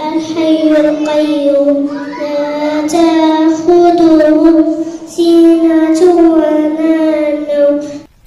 الحي القيوم لا تأخذه سنة ولا نوم.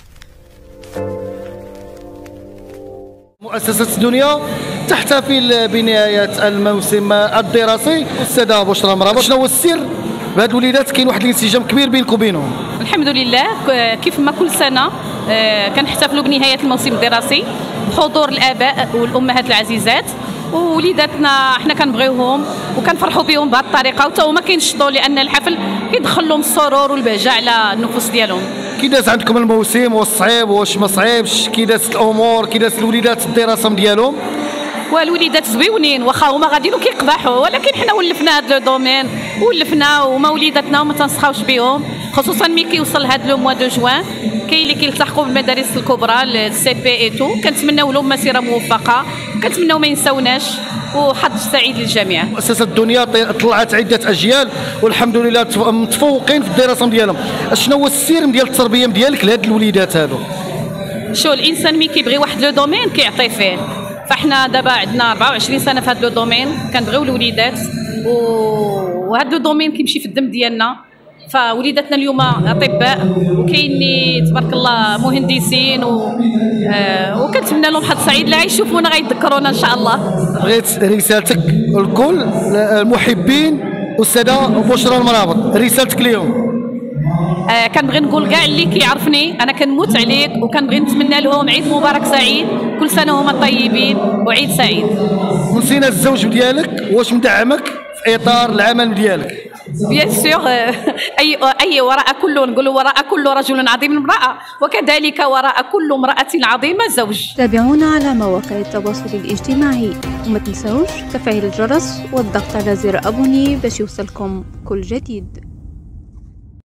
مؤسسة الدنيا تحتفل بنهاية الموسم الدراسي. أستاذة بشرى مرابط، شنو هو السر بهاد الوليدات؟ كاين واحد الانسجام كبير بينكم وبينهم. الحمد لله، كيف ما كل سنة كنحتفلوا بنهاية الموسم الدراسي بحضور الآباء والأمهات العزيزات، ووليداتنا حنا كنبغيوهم وكنفرحوا بهم بهذه الطريقة، وتا هما كينشطوا لأن الحفل كيدخل لهم السرور والبهجة على النفوس ديالهم. كي داز عندكم الموسم والصعيب واش ما صعيبش؟ كي دازت الأمور؟ كي دازت الوليدات الدراسة ديالهم؟ والوليدات زويونين، واخا هما غاديين وكيقبحوا، ولكن حنا ولفنا هذا لو دومين ولفنا، وما وليداتنا وما تنسخاوش بهم، خصوصا ملي كيوصل هذا لو موا دو جوان. كاين اللي كيلتحقوا بالمدارس الكبرى السي بي اي تو، كنتمناو لهم مسيره موفقه، كنتمناو ما ينساوناش، وحظ سعيد للجميع. مؤسسة الدنيا طلعت عدة أجيال والحمد لله متفوقين في الدراسة ديالهم. شنو هو السر ديال التربية ديالك لهاد الوليدات هادو؟ شو الانسان ملي كيبغي واحد لو دومين كيعطي فيه، فاحنا دابا عندنا 24 سنه في هذا لو دومين، كنبغيو الوليدات، وهذا لو دومين كيمشي في الدم ديالنا. فوليداتنا اليوم اطباء، وكاين اللي تبارك الله مهندسين، وكنتمنى لهم حظ سعيد. لا يشوفونا غيتذكرونا ان شاء الله. بغيت رسالتك لكل المحبين استاذه بشرى المرابط، رسالتك اليوم؟ كنبغي نقول كاع اللي كيعرفني انا كنموت عليك، وكنبغي نتمنى لهم عيد مبارك سعيد، كل سنه هما طيبين وعيد سعيد. ونسينا الزوج ديالك، واش مدعمك في اطار العمل ديالك؟ بيان سور، اي وراء كل، نقولوا وراء كل رجل عظيم امراه، وكذلك وراء كل امراه عظيمه زوج. تابعونا على مواقع التواصل الاجتماعي، وما تنسوش تفعيل الجرس والضغط على زر ابوني باش يوصلكم كل جديد.